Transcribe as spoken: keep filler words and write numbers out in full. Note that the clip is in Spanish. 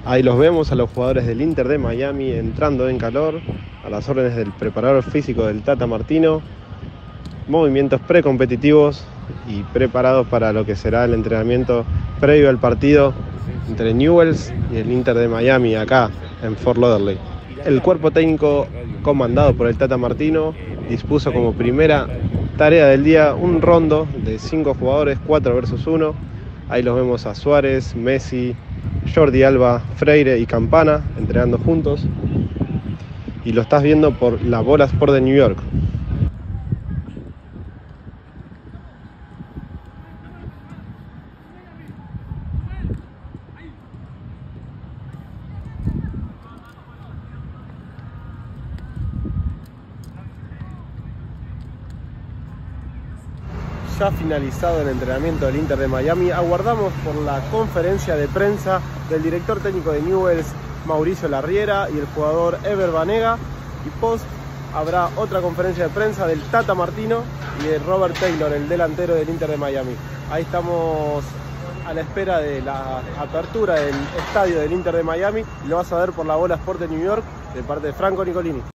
Ahí los vemos a los jugadores del Inter de Miami entrando en calor, a las órdenes del preparador físico del Tata Martino. Movimientos precompetitivos y preparados para lo que será el entrenamiento previo al partido entre Newell's y el Inter de Miami acá en Fort Lauderdale. El cuerpo técnico comandado por el Tata Martino dispuso como primera tarea del día un rondo de cinco jugadores, cuatro versus uno. Ahí los vemos a Suárez, Messi, Jordi Alba, Freire y Campana entrenando juntos. Y lo estás viendo por la Bola Sport de New York. Ya finalizado el entrenamiento del Inter de Miami, aguardamos por la conferencia de prensa del director técnico de Newell's, Mauricio Larriera, y el jugador Ever Banega, y post habrá otra conferencia de prensa del Tata Martino y de Robert Taylor, el delantero del Inter de Miami. Ahí estamos a la espera de la apertura del estadio del Inter de Miami y lo vas a ver por la Bola Sport de New York de parte de Franco Nicolini.